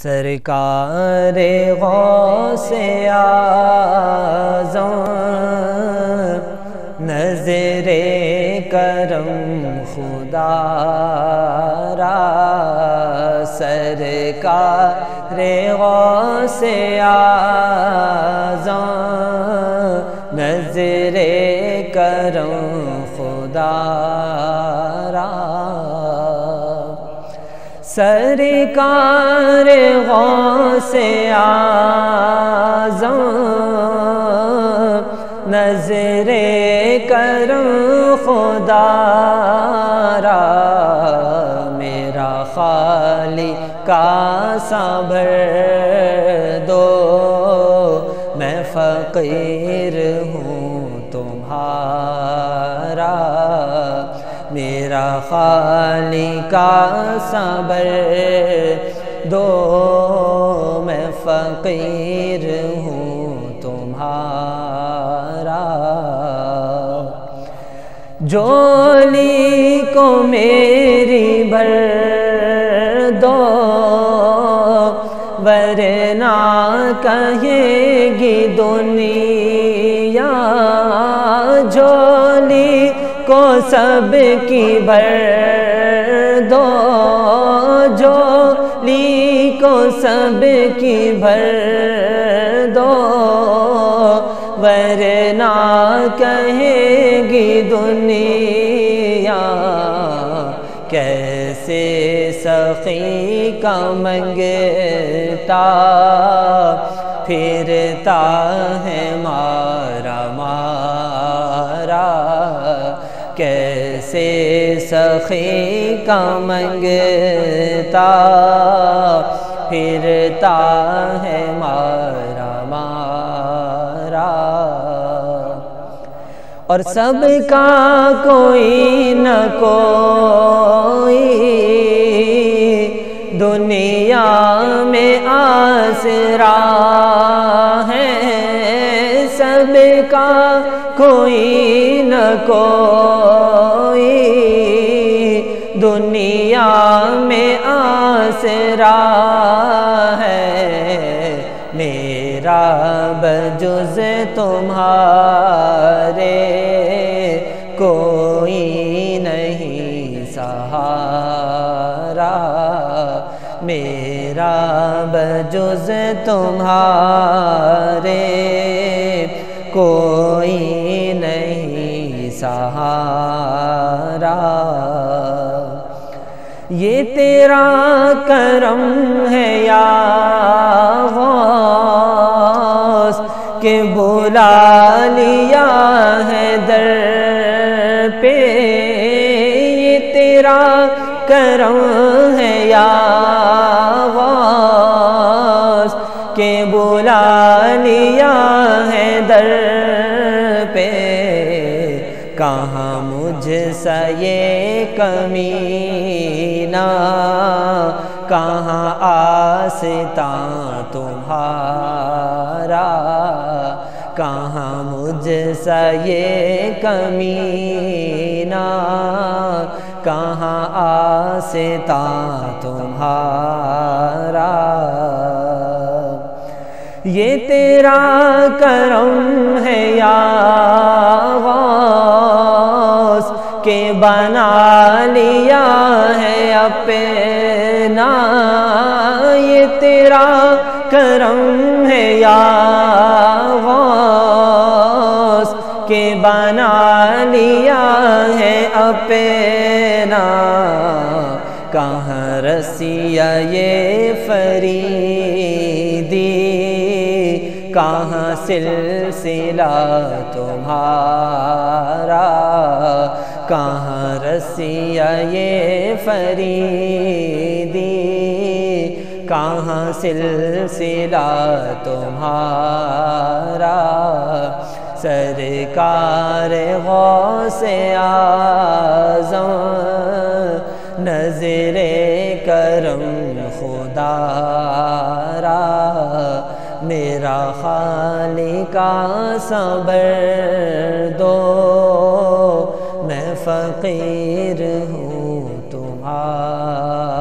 سرکار-e-غوث-e-اعظم نظر کرم خدا را، سرکار-e-غوث-e-Azam نظر کرم خدا را، سرکار-e-غوث-e-Azam نظر کرم خدا را، میرا خالق صبر دو، میں فقیر ہوں تمہارا، میرا خالق صبر دو، میں فقیر ہوں تمہارا، جولی کو میری بھر دو، ورنہ کہے گی دنیا، جولی کو سب کی بھر دو، جولی کو سب کی بھر دو، ورنہ کہے گی دنیا، کیسے سخی کا منگتا پھرتا ہے مارا مارا، کیسے سخی کا منگتا پھرتا ہے مارا مارا، اور سب کا کوئی نہ کوئی دنیا میں آسرا ہے، سب کا کوئی نہ کوئی دنیا میں آسرا ہے، میرا بجز تمہارے کوئی نہیں سہارا، میرا بجز تمہارے کوئی نہیں سہارا، یہ تیرا کرم ہے یا غوث کہ بلا لیا ہے در پہ، یہ تیرا کرم ہے یا غوث کہ بلا لیا ہے در پہ، کہاں مجھ سے یہ کمینہ، کہاں آستاں تمہارا، کہاں مجھ سے یہ کمینہ، کہاں آستاں تمہارا، یہ تیرا کرم ہے یا غوث کہ بنا لیا ہے اپنا، یہ تیرا کرم ہے یا غوث کہ بنا لیا ہے اپنا، کہاں رسیا یہ فریدی، کہاں سلسلہ تمہارا، کہاں رسیا یہ فریدی، کہاں سلسلہ تمہارا، سرکار-e-غوث-e-Azam نظر کرم خدا را، میرا خالق صبر دو، میں فقیر ہوں تمہارا۔